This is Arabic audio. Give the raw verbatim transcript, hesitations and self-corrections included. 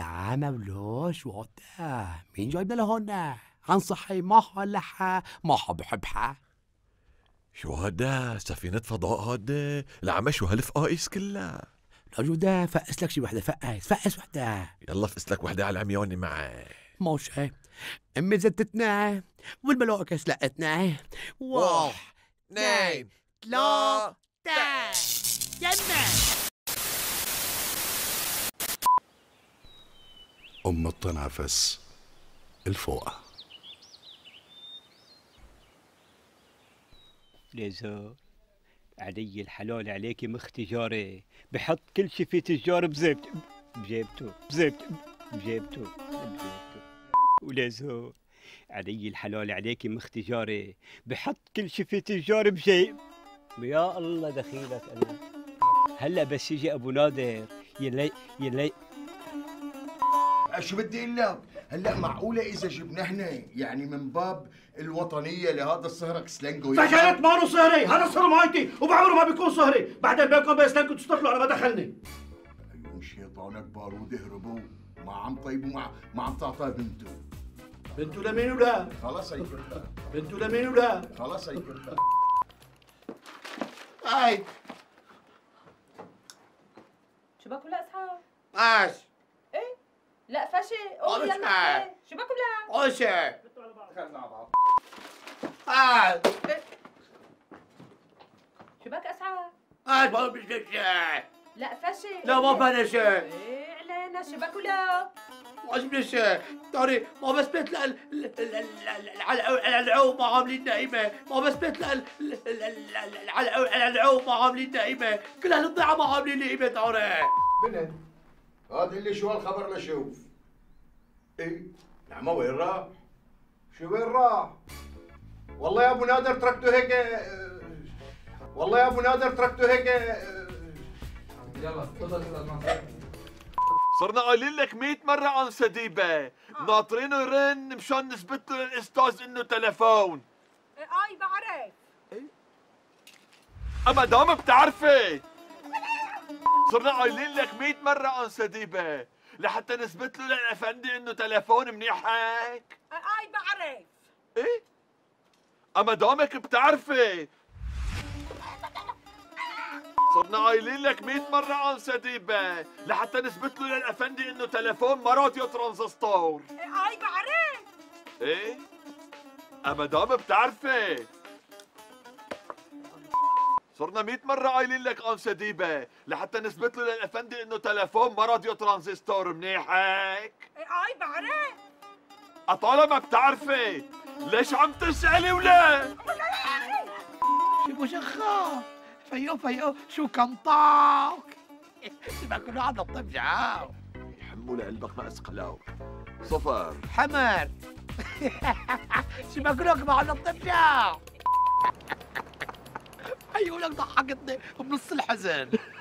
لا مولوش وقتها مين جايبنا لهون؟ عن صحي ما هلحة ما بحبها. شو هدا؟ سفينة فضاء هدا؟ العمى شو هالفقايس كلها؟ لا جودة فقس لك شي وحدة، فقس فقس وحدة. يلا فقس لك وحدة على العميانة معي. ماشي. امي زتتنا والملائكة سلقتنا. واحد اثنين ثلاثة يلا. أم الطنافس الفوقة. ليزو علي الحلال عليكي مخ تجاري، بحط كل شي في تجار بزيبته بجيبته بزيبته بجيبته بجيبته. وليزو علي الحلال عليكي مخ تجاري، بحط كل شي في تجار بجيب. يا الله دخيلك انا. هلا بس يجي ابو نادر يلي يلي شو بدي اقول لك؟ هلا معقوله اذا جبنا احنا يعني من باب الوطنيه لهذا السهرك سلنجو فكانت مانو سهري، هذا سهر مايتي وبعمره ما بيكون سهري، بعدين بينكم وبين سلنجو تستطلعوا انا ما دخلني. ايوه شيطانك بارود اهربوا، ما عم طيبوا ما ما عم تعطى بنته. بنته لمين ولا؟ خلص هي كلها. بنته لمين ولا؟ خلص هي كلها. هاي شو باكل لاصحاب؟ ماش ايه؟ لا فشي قولي يلا شو باكل لا؟ قوشة دخلنا مع بعض. هاي شو باك اسعار؟ هاي ما بنشجع. لا فشي لا ما بنشة. ايه علينا شو باكل لا؟ مش بنشة داري ما بس بيت على العوم ما عاملين نايمة، ما بس بيت على العوم ما عاملين نايمة، كل هالضيعة ما عاملين نايمة داري. بنت هذا اللي شو هالخبر لشوف. ايه نعمة وين راح؟ شو وين راح؟ والله يا ابو نادر تركته هيك. والله يا ابو نادر تركته هيك. يلا تفضل تفضل. صرنا قايلين لك مئة مرة عن سديبة، ناطرينه يرن مشان نثبت له للأستاذ إنه تلفون. اي بعرف. إيه؟ أما دام بتعرفي. صرنا قايلين لك مئة مرة عن سديبة، لحتى نثبت له للأفندي إنه تلفون منيح هيك. اي بعرف. إيه؟ أما دامك بتعرفي. صرنا قايلين لك مئة مرة عن سديبة، لحتى نثبت له للأفندي إنه تلفون ما راديو ترانزستور. اي بعرف. إيه؟ أما دام بتعرفي. صرنا مئة مرة قايلين لك عن سديبة، لحتى نثبت له للأفندي إنه تلفون ما راديو ترانزستور منيح هيك. اي بعرف. أطالما بتعرفي، ليش عم تسألي ولا؟ شو شخاف؟ فيو فيو شو كم طاق؟ ما كله عم نطبجعه. يحموا لقلبك ما أثقلوك. صفر. حمر. شو ما كلك ما عم نطبجعه. أيوة لك ضحكتني بنص الحزن.